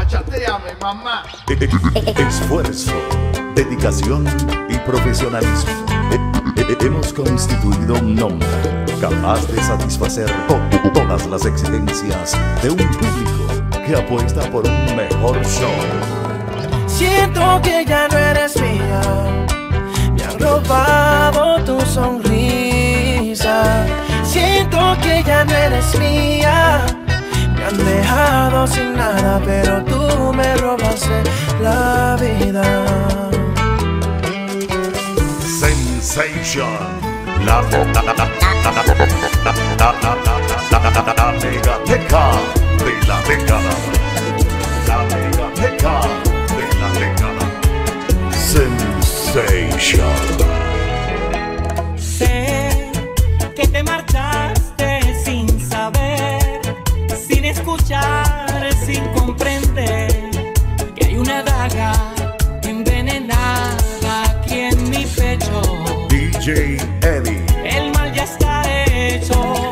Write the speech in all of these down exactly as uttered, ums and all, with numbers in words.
Chateame, mamá. Esfuerzo, dedicación y profesionalismo. Hemos constituido un nombre capaz de satisfacer to- todas las exigencias de un público que apuesta por un mejor show. Siento que ya no eres mía, me han robado tu sonrisa. Siento que ya no eres mía, me han dejado sin nada, pero tú me robaste la vida. Sensation, la la la la la la la la la megateca de la década, la megateca de la década. Sensation. Sé que te marchaste sin saber, sin escuchar, sin comprender que hay una daga envenenada aquí en mi pecho. D J Eddie. El mal ya está hecho.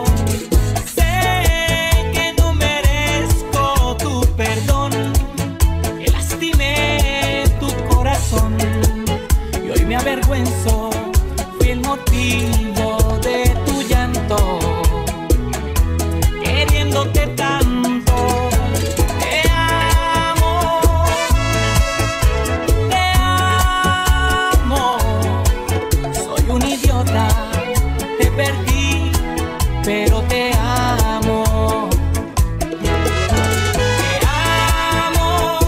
Sé que no merezco tu perdón, que lastimé tu corazón y hoy me avergüenzo. Fui el motivo de tu llanto, queriéndote tanto. Te amo, te amo. Soy un idiota, te perdí, pero te amo. Te amo,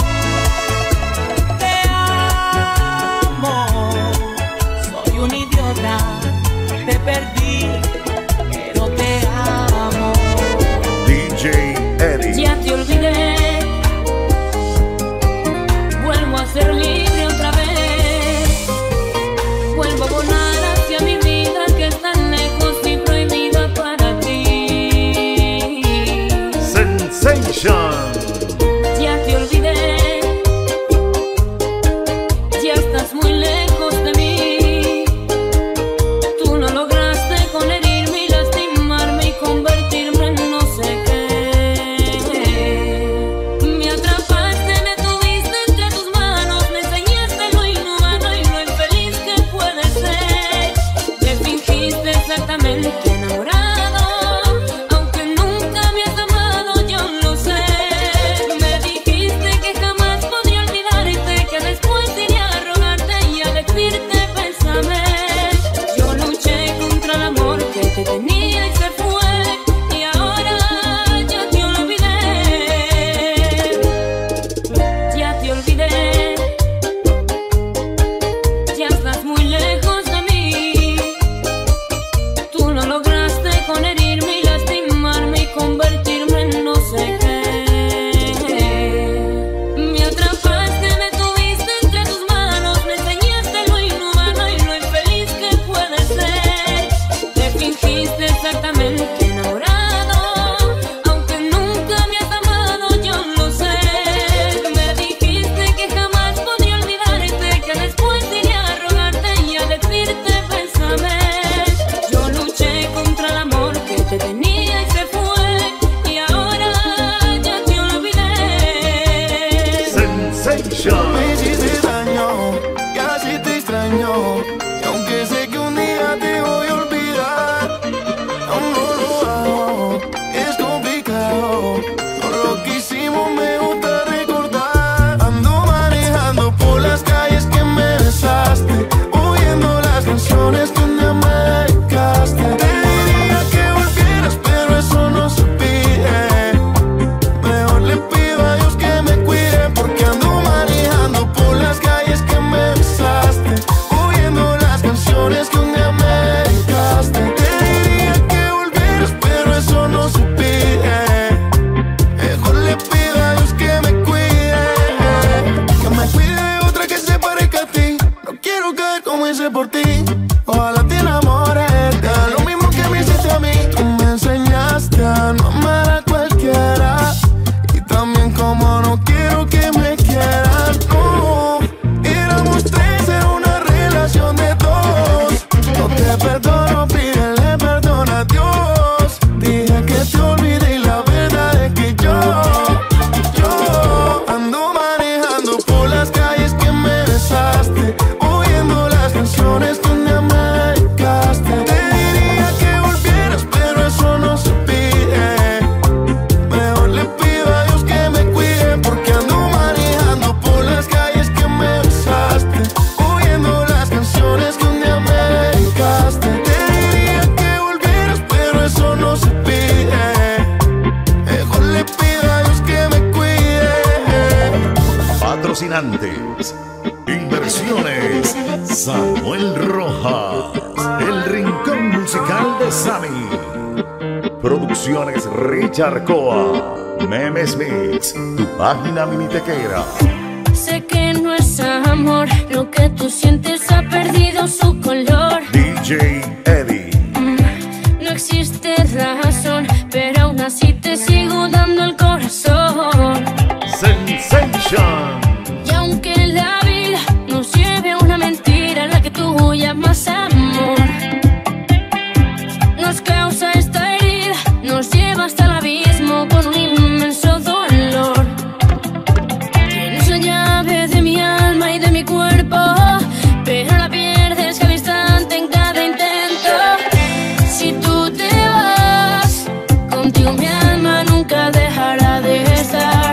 te amo. Soy un idiota, te perdí, pero te amo. D J Eddie. Ya te olvidé, vuelvo a ser libre otra vez. Vuelvo a volar hacia mi vida que es tan lejos y prohibida para ti. Sensation. Ya te olvidé, ya estás muy lejos de mí. Tú no lograste con herirme y lastimarme y convertirme en no sé qué. Me atrapaste, me tuviste entre tus manos, me enseñaste lo inhumano y lo infeliz que puede ser. Te fingiste exactamente enamorado, aunque nunca me has amado, yo lo sé. patrocinantes. Inversiones Samuel Rojas, el rincón musical de Sammy. Producciones Richard Coa, Memes Mix, tu página minitequera. Sé que no es amor, lo que tú sientes ha perdido su color. D J Eddie. Mm, no existe razón, pero aún así te sigo dando el corazón. Sensation. Y aunque la vida nos lleve a una mentira, la que tú llamas amor nos causa esta herida, nos lleva hasta el abismo con un inmenso dolor. Tienes la llave de mi alma y de mi cuerpo, pero la pierdes cada instante en cada intento. Si tú te vas, contigo mi alma nunca dejará de estar.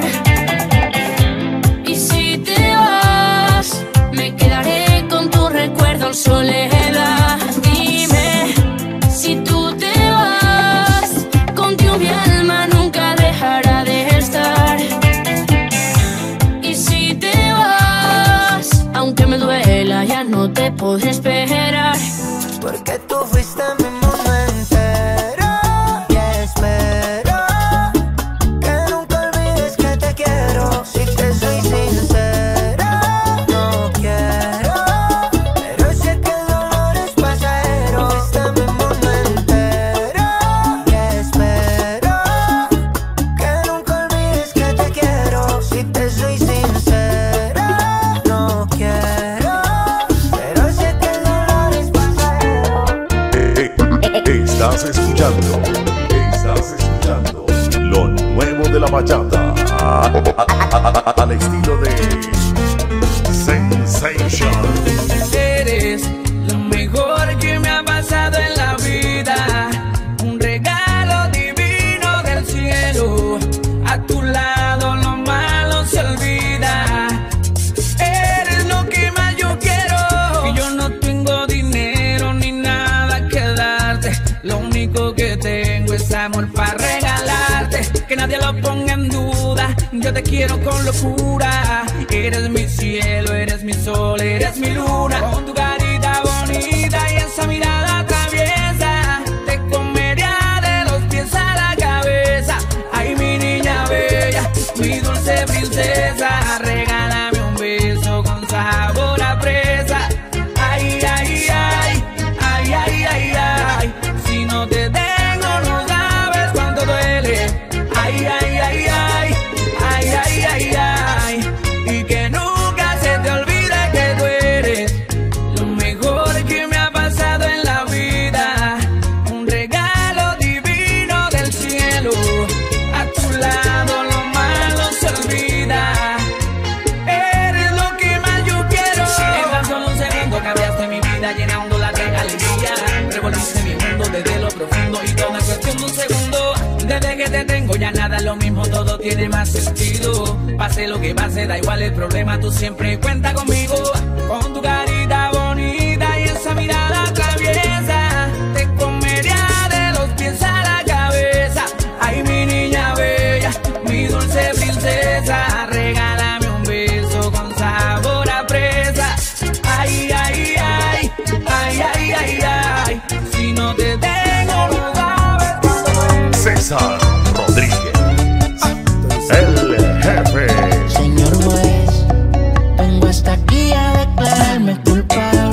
Y si te vas, me quedaré con tu recuerdo en soledad. Dime, si tú te vas, contigo mi alma nunca dejará de estar. Y si te vas, aunque me duela, ya no te podré esperar. Porque tú fuiste mi mundo entero y espero que nunca olvides que te quiero. Si te soy sincera, no quiero, pero sé que el dolor es pasajero. Fuiste mi mundo entero y espero que nunca olvides que te quiero. Si te soy sincera, no quiero, pero sé que el dolor es pasajero. Estás escuchando, estás escuchando lo nuevo de la bachata al estilo de Sensation. Eres lo mejor que me ha pasado en la vida, un regalo divino del cielo. A tu lado lo malo se olvida. Eres lo que más yo quiero. Que yo no tengo dinero ni nada que darte, lo único que tengo es amor para regalarte. Que nadie lo ponga en duda, yo te quiero con locura. Eres mi cielo, eres mi sol, eres mi luna. Con tu carita bonita y esa mirada traviesa, te comería de los pies a la cabeza. Ay, mi niña bella, mi dulce princesa, regálame un beso con sabor a fresa. Ay, ay, ay, ay, ay, ay, ay, si no te tengo no sabes cuánto duele. Ay, ay, ay, ay, ay, ay, ay, ay, y que nunca se te olvide que tú eres lo mejor que me ha pasado en la vida, un regalo divino del cielo. A tu lado lo malo se olvida. Eres lo que más yo quiero. En tan solo un segundo cambiaste mi vida, llenándola de alegría. Revolviste mi mundo desde lo profundo y todo en cuestión de un segundo. Desde que te tengo ya nada es lo mismo, todo tiene más sentido. Pase lo que pase, da igual el problema, tú siempre cuenta conmigo. Con tu carita bonita y esa mirada traviesa, te comería de los pies a la cabeza. Ay, mi niña bella, mi dulce princesa, regálame un beso con sabor a fresa. Ay, ay, ay, ay, ay, ay, ay, si no te tengo no sabes cuándo duele. César Rodríguez, el jefe. Señor juez, vengo hasta aquí a declararme culpable.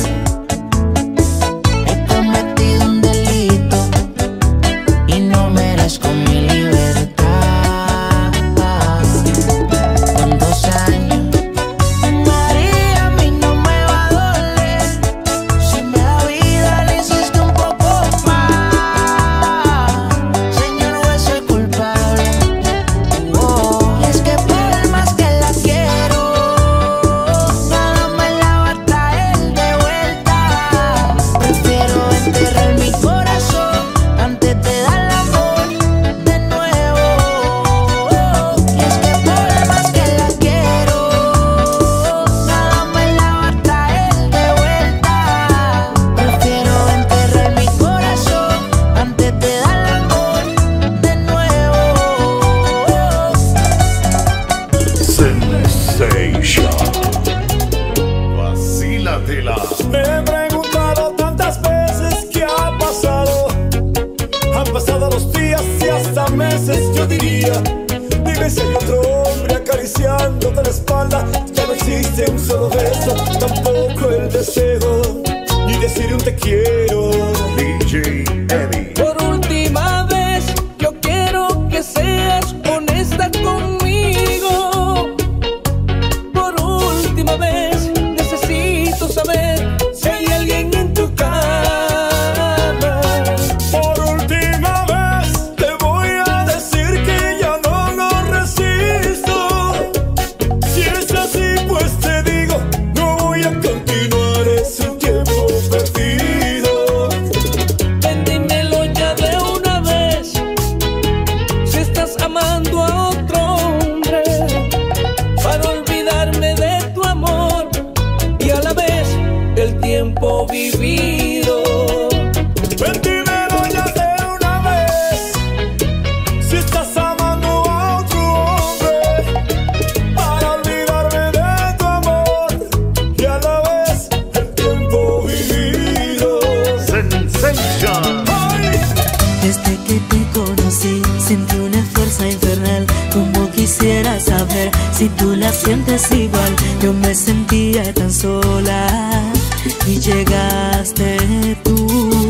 yo diría, dime si hay otro hombre acariciándote la espalda. Ya no existe un solo beso, tampoco el deseo, ni decir un te quiero. D J Eddie. Por última vez, yo quiero que seas honesta conmigo. Por última vez, necesito saber si hay alguien en tu cama. Por última vez, te voy a decir que ya no lo resisto. Si es así, pues te digo, no voy a continuar, es un tiempo perdido. Ven, dímelo ya de una vez, si estás amando a otro hombre, para olvidarme de tu amor y a la vez el tiempo vivido. Ven, dímelo ya de una vez, si estás amando a otro hombre, para olvidarme de tu amor y a la vez el tiempo vivido. Sensation. Ay, Desde que te conocí, sentí una fuerza infernal. Como quisiera saber si tú la sientes igual. Yo me sentía tan sola y llegaste tú.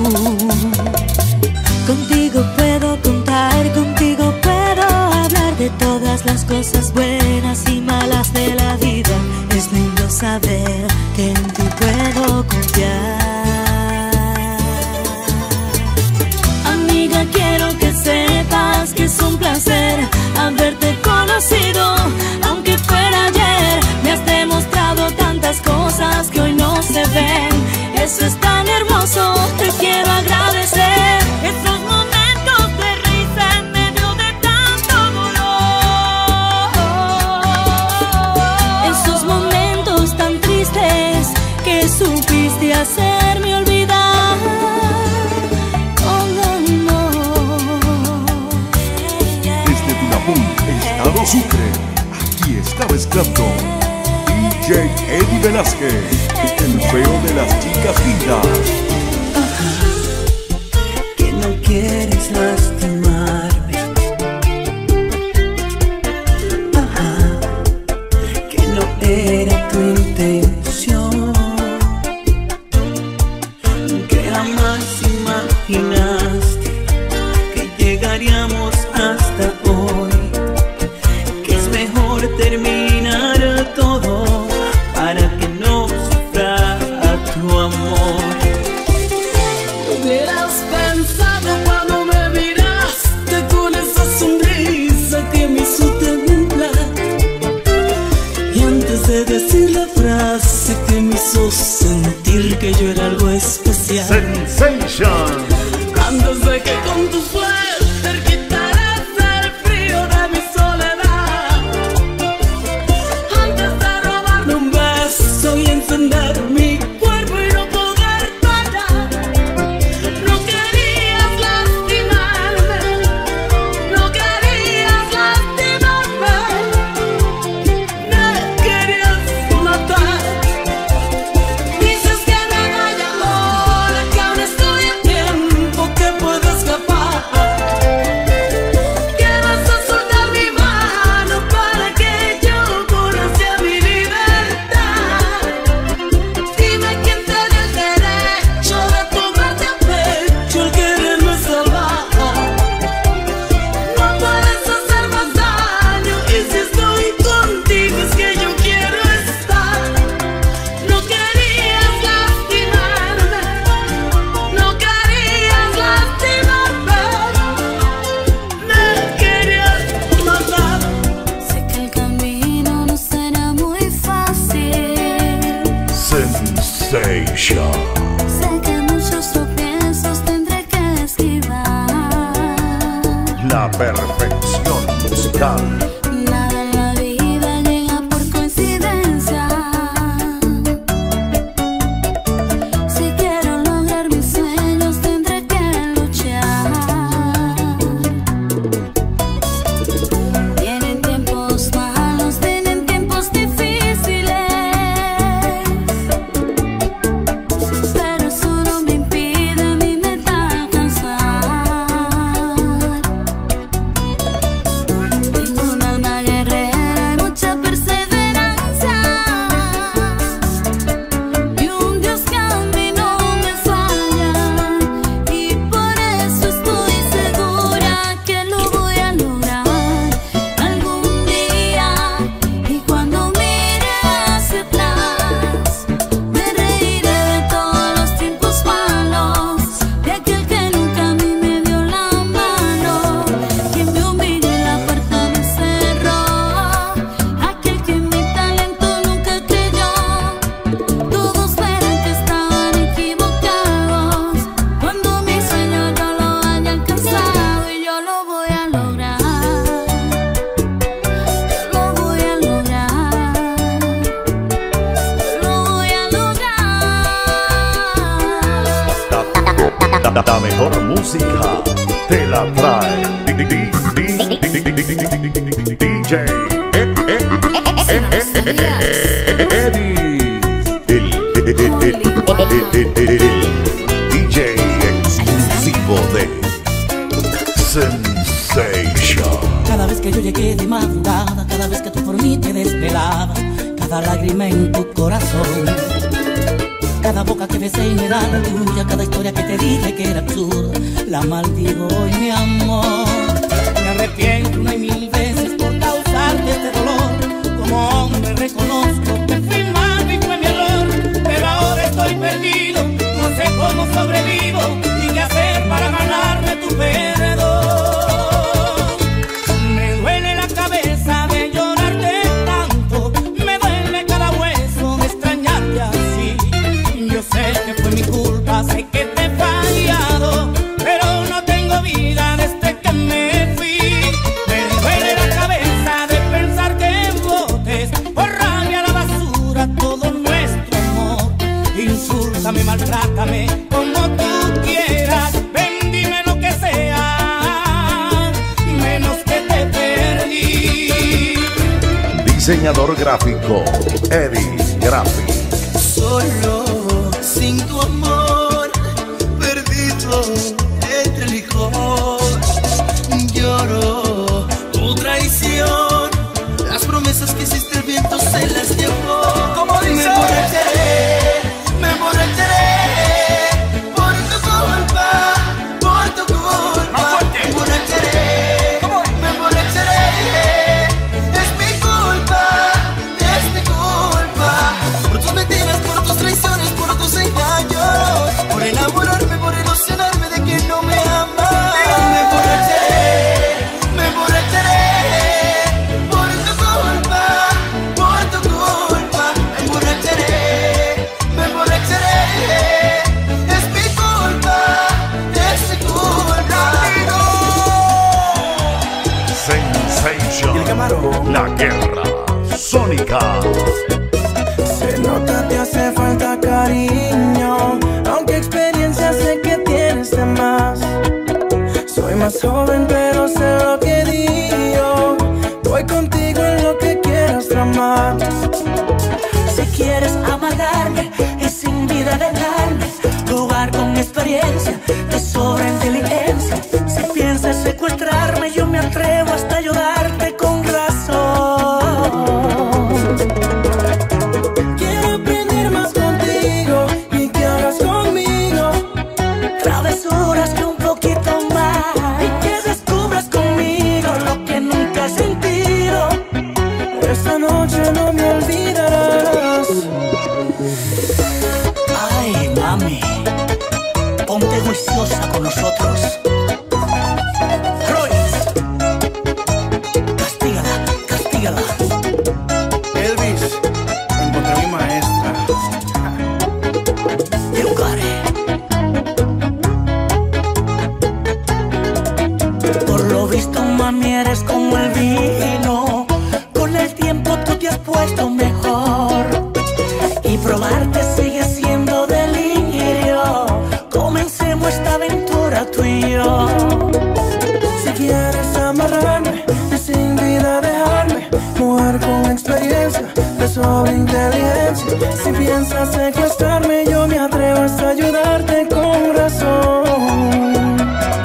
Contigo puedo contar, contigo puedo hablar de todas las cosas buenas y malas de la vida. Es lindo saber que en ti puedo confiar. Amiga, quiero que sepas que es un placer haberte conocido. Aunque fuera ayer, me has demostrado tantas cosas que hoy no se ven. Eso es tan hermoso, te quiero agradecer estos momentos de risa en medio de tanto dolor. Esos momentos tan tristes que supiste hacerme olvidar con amor. Desde Tunapún, Estado Sucre, aquí está mezclando D J Eddie Velázquez, el feo de las chicas lindas. Que no quieres lastimarme, ajá, que no era tu intención, que jamás imaginaste que llegaríamos hasta hoy, que es mejor terminar todo para que no sufra tu amor. Hubieras pensado cuando me miraste con esa sonrisa que me hizo temblar, y antes de decir la frase que me hizo sentir que yo era algo especial. Sensation. Antes de que con tu suerte quitaras el frío de mi soledad, antes de robarme un beso y encender mi cuerpo y no poder parar. No querías lastimarme, no querías lastimarme, me querías matar. Dices que no hay amor, que aún estoy a tiempo, que puedo escapar, que vas a soltar mi mano para que yo conozca mi libertad. Dime quién te dio el derecho de tomarte a pecho, el quererme salvar. No puedes hacer más daño, y si estoy contigo es que yo quiero estar. No querías lastimarme, no querías lastimarme, me querías matar. Sé que el camino no será muy fácil. Sensation. Sé que muchos tropiezos tendré que esquivar. La perfección musical. Nada en la vida llega por coincidencia. Si quiero lograr mis sueños tendré que luchar. Tienen tiempos malos, tienen tiempos difíciles, pero eso no me impide a mi meta alcanzar. La mejor música te la trae D J Eddie, el D J exclusivo de Sensation. Cada vez que yo llegué de madrugada, cada vez que tú por mí te desvelabas, cada lágrima en tu corazón, cada boca que besé y era la tuya, cada historia que te dije que era absurda, la maldigo hoy, mi amor. Me arrepiento una y mil veces por causarte este dolor. Como hombre reconozco que fui malo y fue mi error, pero ahora estoy perdido, no sé cómo sobrevivo ni qué hacer para ganarme tu perdón. Me duele la cabeza de llorarte tanto, me duele cada hueso de extrañarte así. Yo sé que fue mi culpa, sé que te he fallado, pero no tengo vida desde que me fui. Me duele la cabeza de pensar que botes por rabia a la basura todo nuestro amor. Insúltame, maltrátame como tú quieras, ven, dime lo que sea, menos que te perdí. Diseñador gráfico Eddie Graphic. Solo sin tu amor, perdido entre licor, lloro tu traición, las promesas que hiciste el viento se las llevó. Como dice, me emborracharé, me emborracharé por tu culpa, por tu culpa. Me emborracharé, me emborracharé, es mi culpa, es mi culpa. Por tus mentiras, por tus traiciones, por tus engaños, por enamorarme, por ilusionarme de que no me amas. Me emborracharé, me emborracharé por tu culpa, por tu culpa. Me emborracharé, me emborracharé, es mi culpa, es mi culpa. Sensation. La guerra sónica. Se nota te hace falta cariño, aunque experiencia sé que tienes de más. Soy más joven pero sé lo que digo, voy contigo en lo que quieras tramar. Si quieres amargarme y sin vida dejarme, jugar con experiencia, te sobra inteligencia. Si piensas secuestrarme, yo me atrevo hasta ayudarte con razón. Quiero aprender más contigo y que hagas conmigo Travesuras que un poquito más, y que descubras conmigo lo que nunca has sentido. Esta noche no me olvidarás. ay mami, ponte juiciosa con nosotros. Royce, castígala, castígala. Elvis, encontré a mi maestra. You got it. Por lo visto, mami, eres como el vino. Con el tiempo tú te has puesto mejor, y probarte sigue siendo delirio. Comencemos esta aventura tú y yo. Si quieres amarrarme y sin vida dejarme, mujer con experiencia, de sobra inteligencia. Si piensas secuestrarme, yo me atrevo hasta ayudarte con razón.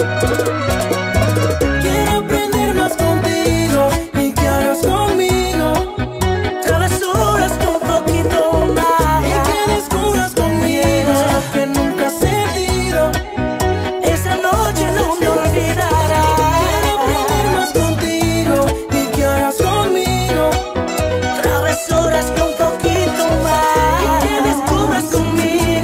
Quiero aprender más contigo y que hagas conmigo Travesuras que un poquito más, y que descubras conmigo lo que nunca has sentido. esa noche no me olvidarás. Quiero aprender más contigo y que hagas conmigo Travesuras que un poquito más, y que descubras conmigo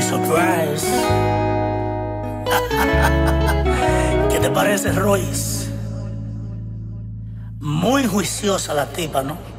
surprise. ¿Qué te parece, Royce? Muy juiciosa la tipa, ¿no?